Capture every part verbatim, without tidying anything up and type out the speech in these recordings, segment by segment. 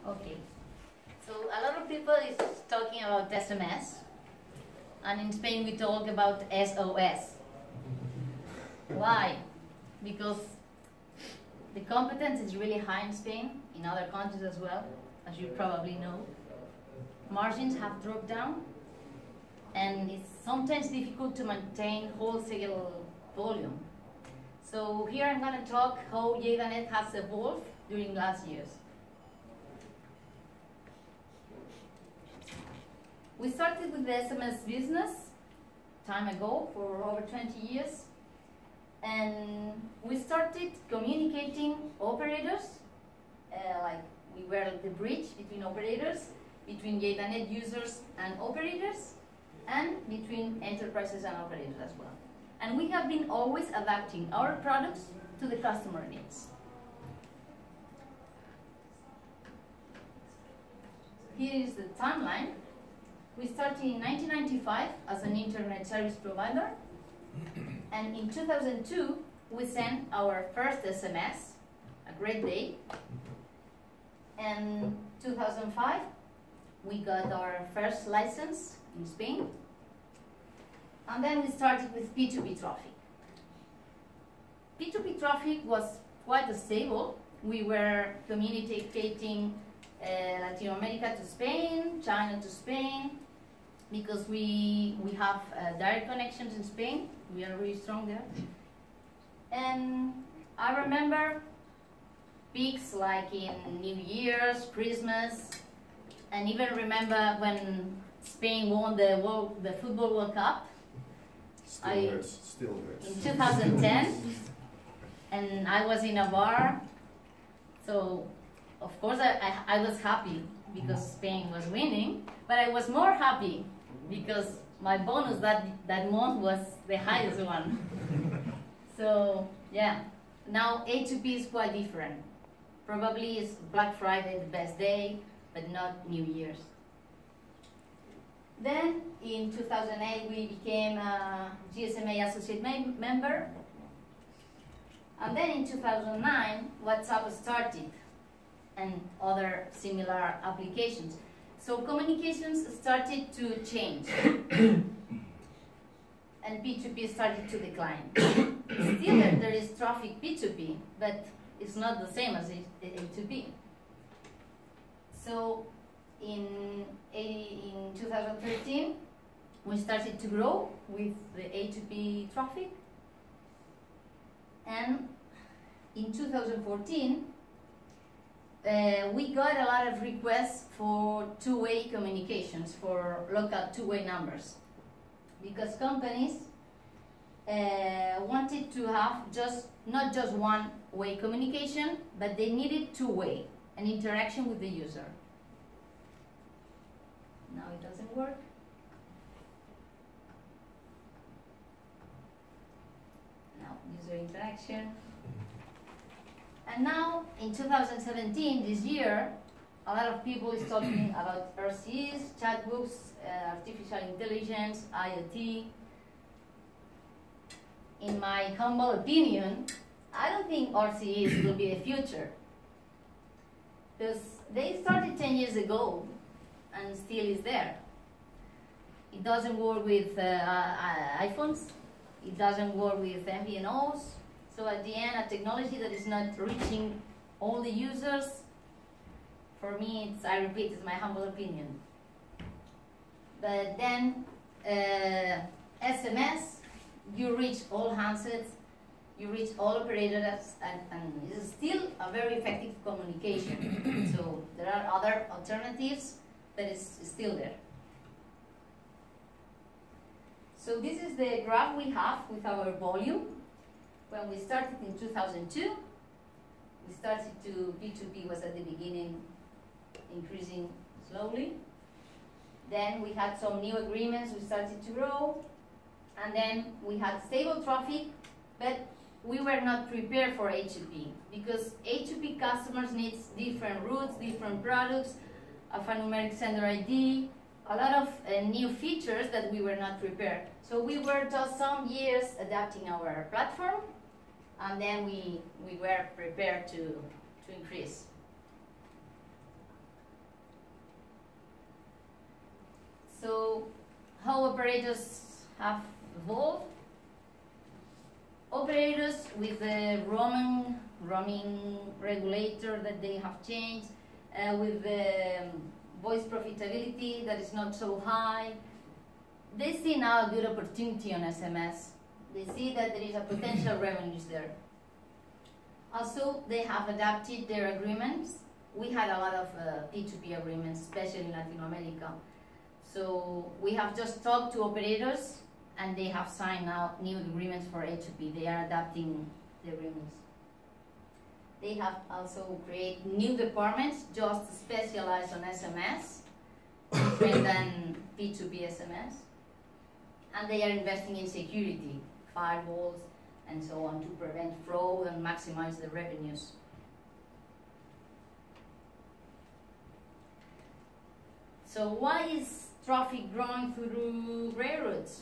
Okay. So a lot of people is talking about S M S, and in Spain we talk about S O S. Why? Because the competence is really high in Spain, in other countries as well, as you probably know. Margins have dropped down, and it's sometimes difficult to maintain wholesale volume. So here I'm going to talk how JadeNet has evolved during last years. We started with the S M S business time ago, for over twenty years, and we started communicating operators, uh, like we were the bridge between operators, between JadeNet users and operators, and between enterprises and operators as well. And we have been always adapting our products to the customer needs. Here is the timeline. We started in nineteen ninety-five as an internet service provider, and in two thousand two we sent our first S M S, a great day, and two thousand five we got our first license in Spain, and then we started with P two P traffic. P two P traffic was quite stable. We were communicating uh, Latin America to Spain, China to Spain, because we, we have uh, direct connections in Spain. We are really strong there. And I remember peaks like in New Year's, Christmas, and even remember when Spain won the World, the Football World Cup. Still I, hurts, still hurts. In two thousand ten, and I was in a bar, so of course I, I, I was happy because Spain was winning, but I was more happy because my bonus that, that month was the highest one. So yeah, now A two P is quite different. Probably is Black Friday the best day, but not New Year's. Then in two thousand eight we became a G S M A associate mem member, and then in two thousand nine WhatsApp started and other similar applications. So communications started to change and P two P started to decline. Still there, there is traffic P two P, but it's not the same as A two P. So in, in two thousand thirteen, we started to grow with the A two P traffic. And in two thousand fourteen, uh, we got a lot of requests for two-way communications, for local two-way numbers. Because companies uh, wanted to have just not just one-way communication, but they needed two-way, an interaction with the user. Now it doesn't work. Now user interaction. And now in two thousand seventeen, this year, a lot of people is talking about R C Es, chatbots, uh, artificial intelligence, IoT. In my humble opinion, I don't think R C Es will be the future, because they started ten years ago and still is there. It doesn't work with uh, uh, iPhones, it doesn't work with M V N Os, so at the end a technology that is not reaching all the users, for me, it's, I repeat, it's my humble opinion. But then, uh, S M S, you reach all handsets, you reach all operators, and, and it's still a very effective communication. So there are other alternatives, but it's still there. So this is the graph we have with our volume. When we started in two thousand two, we started to, P two P was at the beginning increasing slowly. Then we had some new agreements, we started to grow, and then we had stable traffic, but we were not prepared for A two P, because A two P customers need different routes, different products, a numeric sender I D, a lot of uh, new features that we were not prepared. So we were just some years adapting our platform, and then we, we were prepared to, to increase. how operators have evolved. Operators with the roaming, roaming regulator that they have changed, uh, with the um, voice profitability that is not so high, they see now a good opportunity on S M S. They see that there is a potential revenues there. Also, they have adapted their agreements. We had a lot of uh, P two P agreements, especially in Latin America. So we have just talked to operators, and they have signed now new agreements for H two P. They are adapting the agreements. They have also created new departments just specialized on S M S, different than P two P S M S. And they are investing in security, firewalls, and so on to prevent fraud and maximize the revenues. So why is traffic growing through railroads?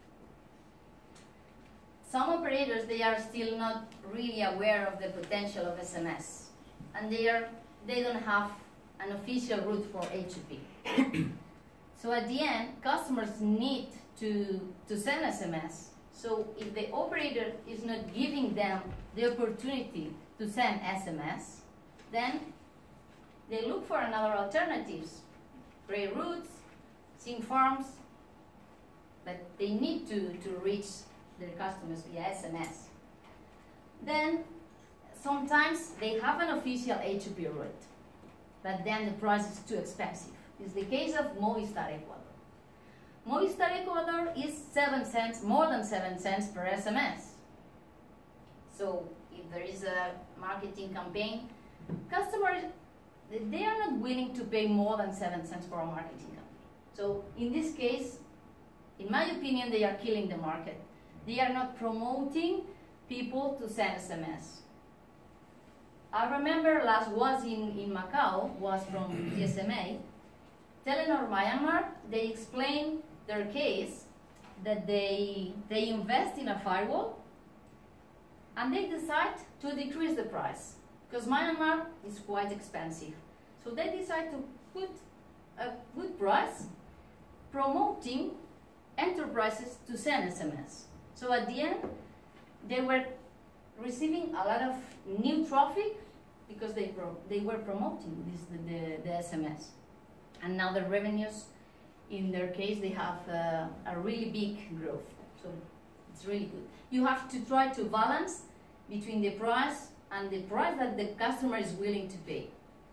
Some operators, they are still not really aware of the potential of S M S, and they are they don't have an official route for H two P. So at the end, customers need to to send S M S. So if the operator is not giving them the opportunity to send S M S, then they look for another alternatives, rail routes, SIM farms, but they need to to reach their customers via S M S. Then sometimes they have an official H two P route, but then the price is too expensive. It's the case of Movistar Ecuador. Movistar Ecuador is seven cents, more than seven cents per S M S. So if there is a marketing campaign, customers, they are not willing to pay more than seven cents for a marketing campaign. So in this case, in my opinion, they are killing the market. They are not promoting people to send S M S. I remember last was in, in Macau, was from G S M A. Telenor Myanmar, they explained their case that they, they invest in a firewall and they decide to decrease the price because Myanmar is quite expensive. So they decide to put a good price promoting enterprises to send S M S. So at the end, they were receiving a lot of new traffic because they, pro they were promoting this, the, the, the S M S. And now the revenues, in their case, they have uh, a really big growth. So it's really good. You have to try to balance between the price and the price that the customer is willing to pay.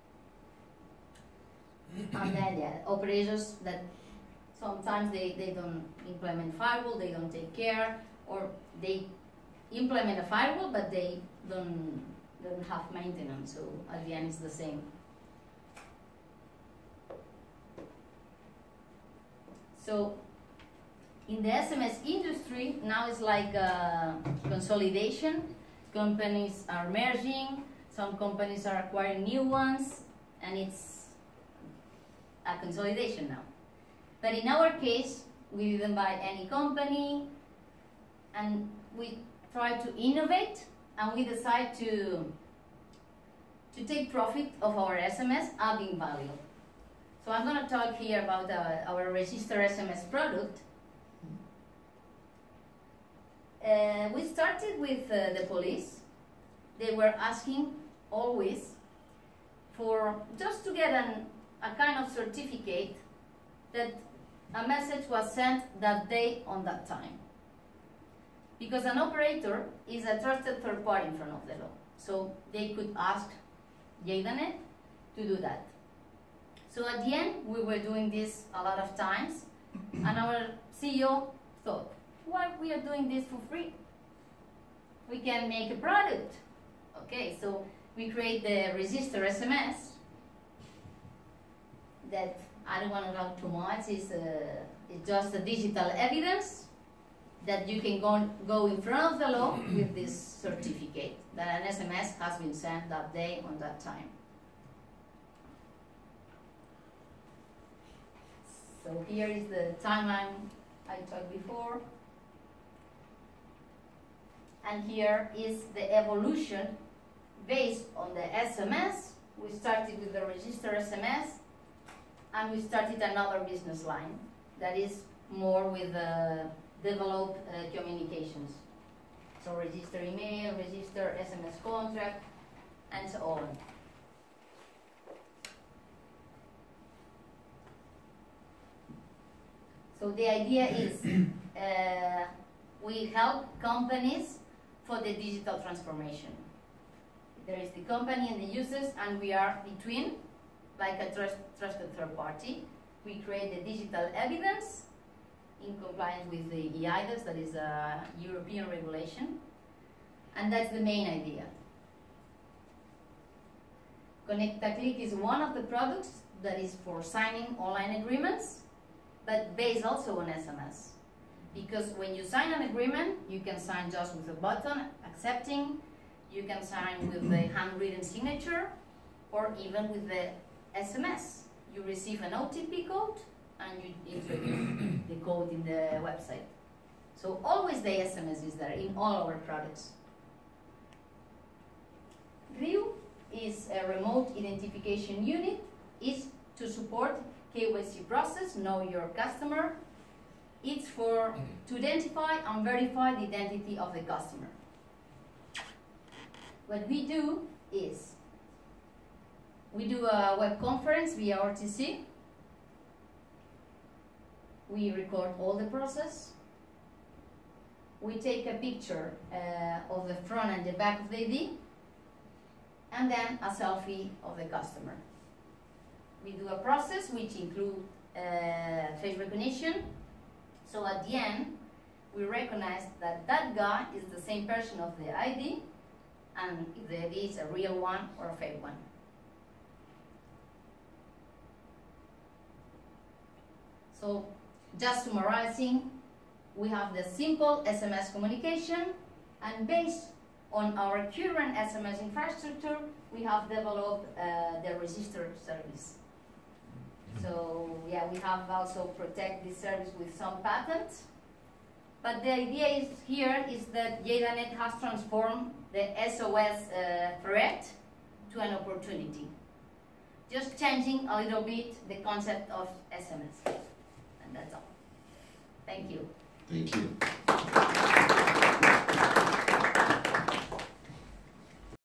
And then, yeah, operators that sometimes they, they don't implement firewall, they don't take care, or they implement a firewall, but they don't, don't have maintenance. So at the end, it's the same. So in the S M S industry, now it's like a consolidation. Companies are merging, some companies are acquiring new ones, and it's a consolidation now. But in our case, we didn't buy any company, and we try to innovate, and we decide to, to take profit of our S M S, adding value. So I'm going to talk here about uh, our Register S M S product. Uh, we started with uh, the police. They were asking always for just to get an, a kind of certificate that a message was sent that day on that time. Because an operator is a trusted third party in front of the law. So they could ask JDANET to do that. So at the end, we were doing this a lot of times, and our C E O thought, why we are doing this for free? We can make a product. Okay, so we create the Register S M S that I don't want to talk too much. It's, uh, it's just a digital evidence that you can go, go in front of the law with this certificate that an S M S has been sent that day on that time. So here is the timeline I talked before. And here is the evolution based on the S M S. We started with the Register S M S, and we started another business line that is more with uh, developed uh, communications. So register email, register S M S contract, and so on. So the idea is uh, we help companies for the digital transformation. There is the company and the users, and we are between, like a trust, trusted third party. We create the digital evidence in compliance with the E I D A S, that is a European regulation, and that's the main idea. ConnectaClick is one of the products that is for signing online agreements, but based also on S M S. Because when you sign an agreement, you can sign just with a button, accepting, you can sign with the handwritten signature, or even with the S M S. You receive an O T P code, and you introduce the code in the website. So always the S M S is there in all our products. R I U is a remote identification unit, is to support K Y C process, know your customer. It's for to identify and verify the identity of the customer. What we do is we do a web conference via R T C. We record all the process. We take a picture uh, of the front and the back of the I D, and then a selfie of the customer. We do a process which includes uh, face recognition. So at the end, we recognize that that guy is the same person of the I D, and if the I D is a real one or a fake one. So, just summarizing, we have the simple S M S communication, and based on our current S M S infrastructure, we have developed uh, the register service. So, yeah, we have also protect this service with some patents. But the idea is here is that JadaNet has transformed the S O S uh, threat to an opportunity. Just changing a little bit the concept of S M S. And that's all. Thank you. Thank you.